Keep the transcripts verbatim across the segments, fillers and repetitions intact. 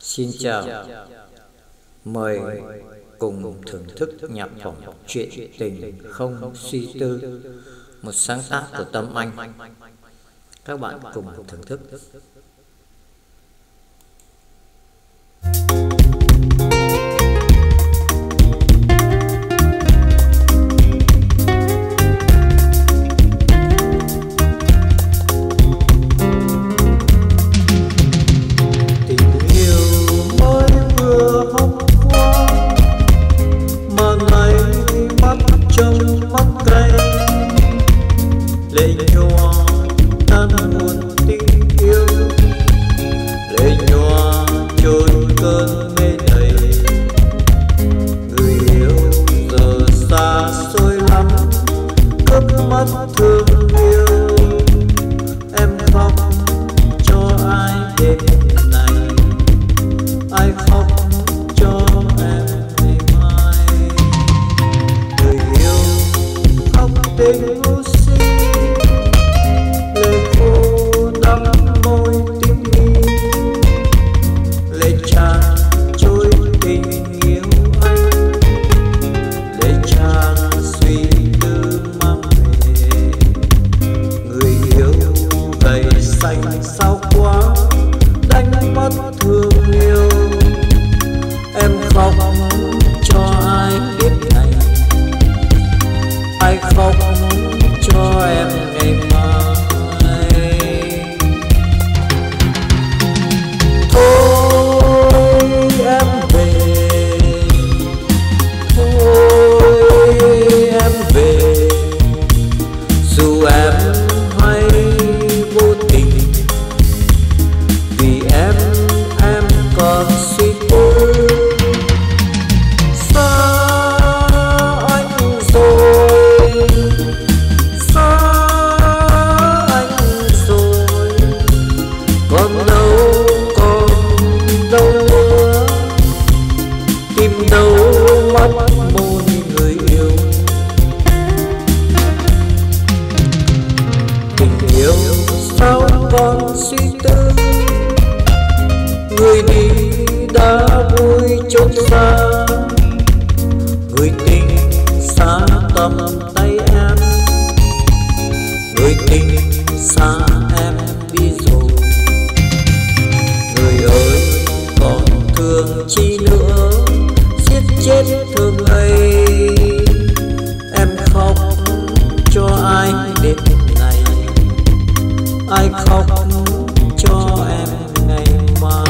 Xin chào, mời cùng thưởng thức nhạc phẩm Chuyện Tình Không Suy Tư, một sáng tác của Tâm Anh. Các bạn cùng thưởng thức. Lệ nhòa tan nguồn tình yêu, lệ nhòa trôi cơn mê đầy. Người yêu giờ xa xôi lắm, cướp mất thương yêu. Em khóc cho ai đêm này, ai khóc cho em ngày mai. Người yêu khóc tình ngu si, lệ khô đắm môi tim mi, lệ tràn trôi tình yêu anh, lệ tràn suy tư mang về. Người yêu gầy xanh sao quá, đánh mất thương yêu. Em khóc cho ai biết ngày, ai khóc cho em ngày mai. Thôi em về, thôi em về, dù em hay vô tình, vì em em còn suy tư. Xa anh rồi, xa anh rồi, còn đâu còn đâu nữa, tìm đâu mắt môi người yêu. Tình yêu sao còn suy tư, người đi đã vui chốn xa. Người tình xa tầm tay em, người tình xa em đi rồi. Người ơi còn thương chi nữa, giết chết thương ấy. Em khóc cho ai đêm này, ai khóc cho em ngày mai.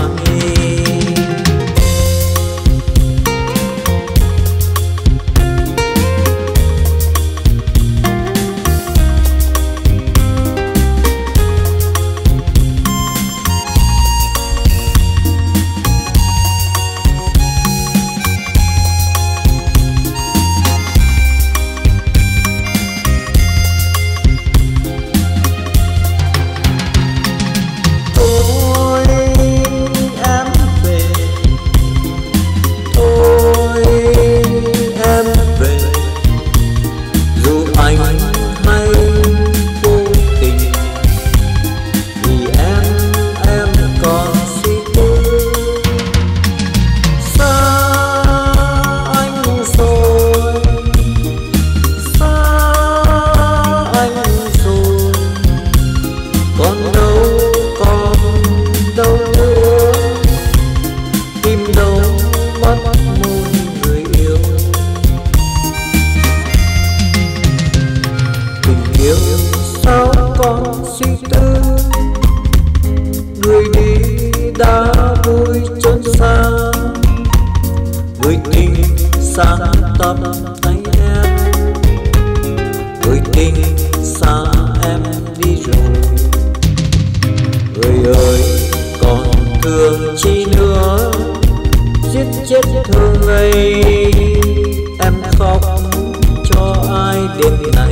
Sao còn suy tư, người đi đã vui chốn xa. Người tình xa tầm tay em, người tình xa em đi rồi. Người ơi còn thương chi nữa, giết chết thương ấy. Em khóc cho ai đêm này,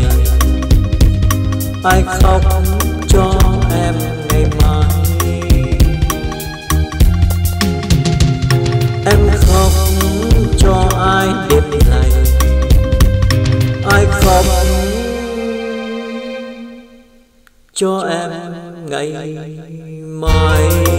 ai khóc cho em ngày mai. Em khóc cho ai đêm này, ai khóc cho em ngày mai.